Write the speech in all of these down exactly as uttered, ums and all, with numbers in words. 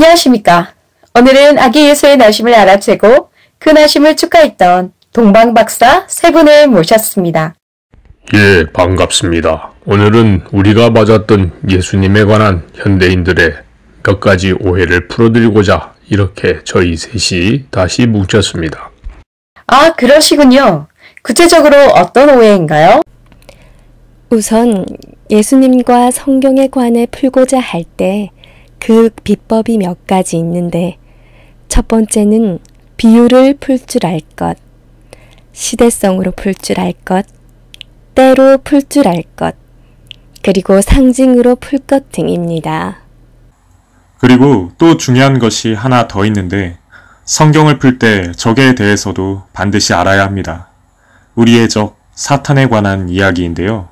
안녕하십니까. 오늘은 아기 예수의 나심을 알아채고 그 나심을 축하했던 동방박사 세 분을 모셨습니다. 예, 반갑습니다. 오늘은 우리가 맞았던 예수님에 관한 현대인들의 몇 가지 오해를 풀어드리고자 이렇게 저희 셋이 다시 뭉쳤습니다. 아, 그러시군요. 구체적으로 어떤 오해인가요? 우선 예수님과 성경에 관해 풀고자 할 때 그 비법이 몇 가지 있는데, 첫 번째는 비유를 풀 줄 알 것, 시대성으로 풀 줄 알 것, 때로 풀 줄 알 것, 그리고 상징으로 풀 것 등입니다. 그리고 또 중요한 것이 하나 더 있는데, 성경을 풀 때 적에 대해서도 반드시 알아야 합니다. 우리의 적 사탄에 관한 이야기인데요.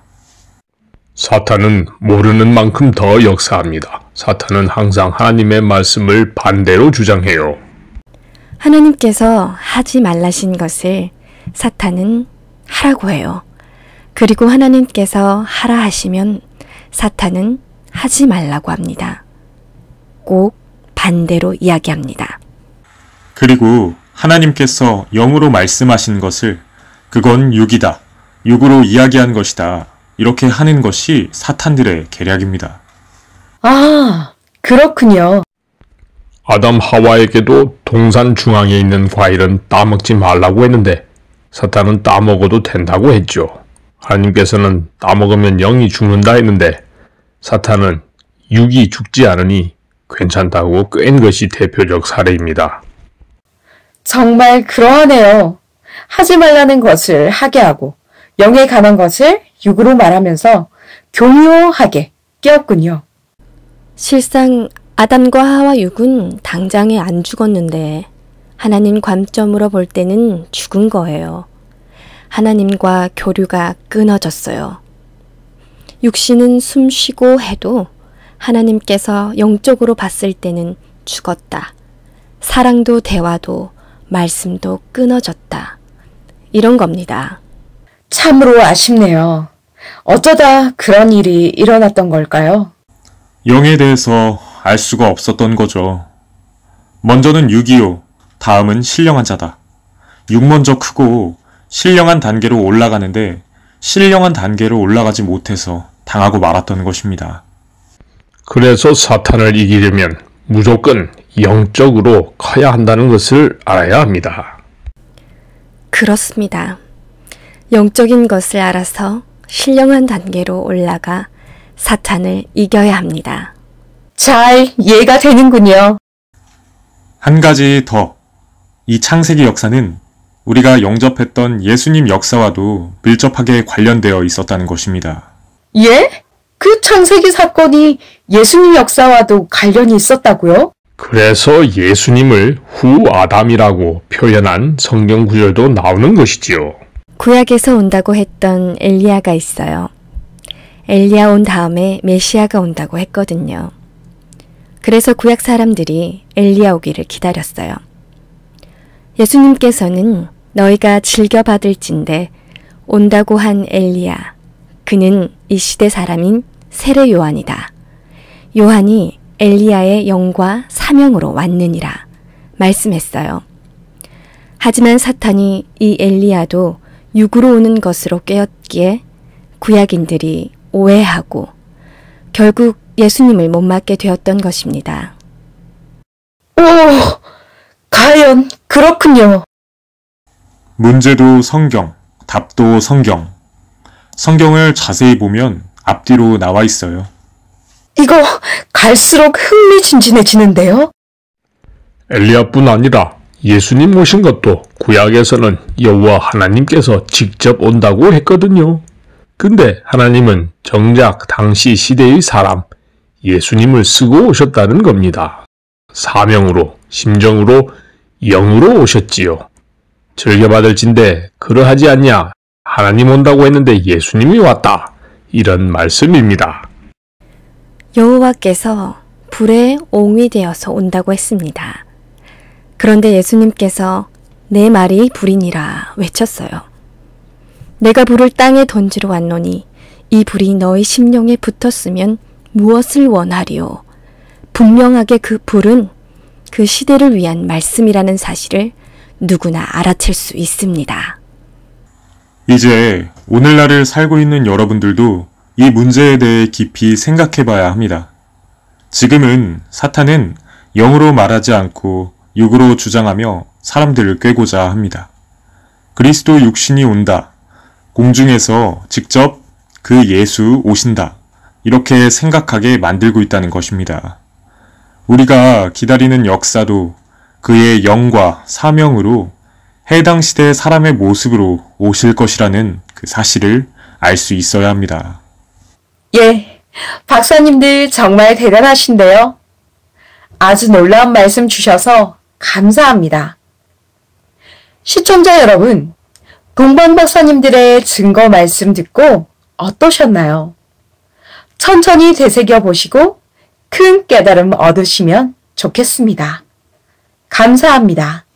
사탄은 모르는 만큼 더 역사합니다. 사탄은 항상 하나님의 말씀을 반대로 주장해요. 하나님께서 하지 말라신 것을 사탄은 하라고 해요. 그리고 하나님께서 하라 하시면 사탄은 하지 말라고 합니다. 꼭 반대로 이야기합니다. 그리고 하나님께서 영으로 말씀하신 것을 그건 육이다, 육으로 이야기한 것이다, 이렇게 하는 것이 사탄들의 계략입니다. 아, 그렇군요. 아담 하와에게도 동산 중앙에 있는 과일은 따먹지 말라고 했는데 사탄은 따먹어도 된다고 했죠. 하나님께서는 따먹으면 영이 죽는다 했는데 사탄은 육이 죽지 않으니 괜찮다고 끄인 것이 대표적 사례입니다. 정말 그러하네요. 하지 말라는 것을 하게 하고 영에 관한 것을 육으로 말하면서 교묘하게 끼었군요. 실상 아담과 하와 육은 당장에 안 죽었는데 하나님 관점으로 볼 때는 죽은 거예요. 하나님과 교류가 끊어졌어요. 육신은 숨쉬고 해도 하나님께서 영적으로 봤을 때는 죽었다. 사랑도 대화도 말씀도 끊어졌다. 이런 겁니다. 참으로 아쉽네요. 어쩌다 그런 일이 일어났던 걸까요? 영에 대해서 알 수가 없었던 거죠. 먼저는 육이요, 다음은 신령한 자다. 육 먼저 크고 신령한 단계로 올라가는데 신령한 단계로 올라가지 못해서 당하고 말았던 것입니다. 그래서 사탄을 이기려면 무조건 영적으로 커야 한다는 것을 알아야 합니다. 그렇습니다. 영적인 것을 알아서 신령한 단계로 올라가 사탄을 이겨야 합니다. 잘 이해가 되는군요. 한 가지 더, 이 창세기 역사는 우리가 영접했던 예수님 역사와도 밀접하게 관련되어 있었다는 것입니다. 예? 그 창세기 사건이 예수님 역사와도 관련이 있었다고요? 그래서 예수님을 후 아담이라고 표현한 성경 구절도 나오는 것이지요. 구약에서 온다고 했던 엘리야가 있어요. 엘리야 온 다음에 메시아가 온다고 했거든요. 그래서 구약 사람들이 엘리야 오기를 기다렸어요. 예수님께서는 너희가 즐겨받을진대 온다고 한 엘리야, 그는 이 시대 사람인 세례 요한이다. 요한이 엘리야의 영과 사명으로 왔느니라 말씀했어요. 하지만 사탄이 이 엘리야도 육으로 오는 것으로 꿰었기에 구약인들이 오해하고 결국 예수님을 못 맞게 되었던 것입니다. 오, 과연 그렇군요. 문제도 성경, 답도 성경. 성경을 자세히 보면 앞뒤로 나와 있어요. 이거 갈수록 흥미진진해지는데요? 엘리야뿐 아니라 예수님 오신 것도 구약에서는 여호와 하나님께서 직접 온다고 했거든요. 근데 하나님은 정작 당시 시대의 사람 예수님을 쓰고 오셨다는 겁니다. 사명으로, 심정으로, 영으로 오셨지요. 즐겨받을진대 그러하지 않냐? 하나님 온다고 했는데 예수님이 왔다. 이런 말씀입니다. 여호와께서 불에 옹이 되어서 온다고 했습니다. 그런데 예수님께서 내 말이 불이니라 외쳤어요. 내가 불을 땅에 던지러 왔노니 이 불이 너희 심령에 붙었으면 무엇을 원하리요? 분명하게 그 불은 그 시대를 위한 말씀이라는 사실을 누구나 알아챌 수 있습니다. 이제 오늘날을 살고 있는 여러분들도 이 문제에 대해 깊이 생각해 봐야 합니다. 지금은 사탄은 영으로 말하지 않고 육으로 주장하며 사람들을 꿰고자 합니다. 그리스도 육신이 온다. 공중에서 직접 그 예수 오신다. 이렇게 생각하게 만들고 있다는 것입니다. 우리가 기다리는 역사도 그의 영과 사명으로 해당 시대 사람의 모습으로 오실 것이라는 그 사실을 알 수 있어야 합니다. 예, 박사님들 정말 대단하신데요. 아주 놀라운 말씀 주셔서 감사합니다. 시청자 여러분, 동방 박사님들의 증거 말씀 듣고 어떠셨나요? 천천히 되새겨 보시고 큰 깨달음 얻으시면 좋겠습니다. 감사합니다.